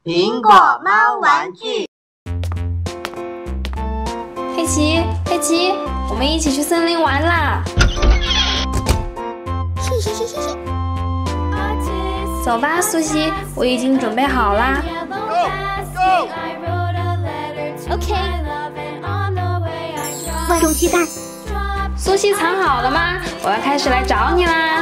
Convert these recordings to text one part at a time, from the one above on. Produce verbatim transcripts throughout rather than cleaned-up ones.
苹果猫玩具。 黑奇，黑奇，我们一起去森林玩啦！ 是是是是是。 走吧，苏西，我已经准备好啦。 Go Go。OK。万众期待。 苏西藏好了吗？我要开始来找你啦。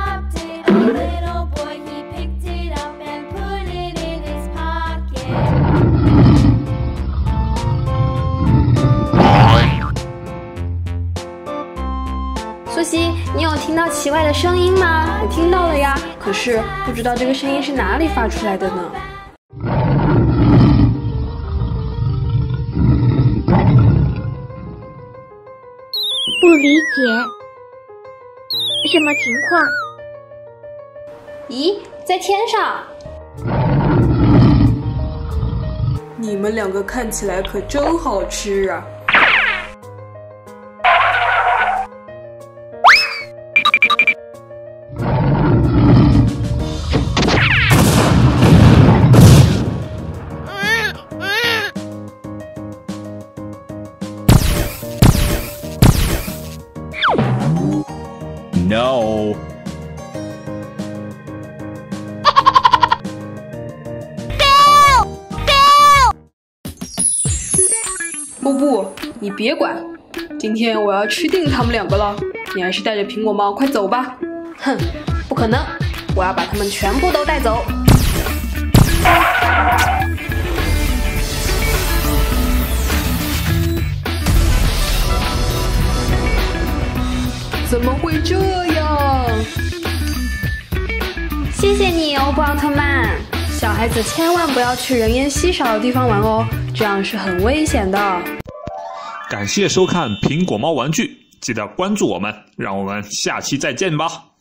苏西，你有听到奇怪的声音吗？我听到了呀，可是不知道这个声音是哪里发出来的呢？ 不理解，什么情况？ 咦，在天上！ 你们两个看起来可真好吃啊！ No。 哦不，你别管，今天我要吃定他们两个了。你还是带着苹果猫快走吧。 哼，不可能，我要把他们全部都带走。 怎么会这样？ 谢谢你哦，布奥特曼。小孩子千万不要去人烟稀少的地方玩哦，这样是很危险的。 感谢收看苹果猫玩具，记得关注我们，让我们下期再见吧。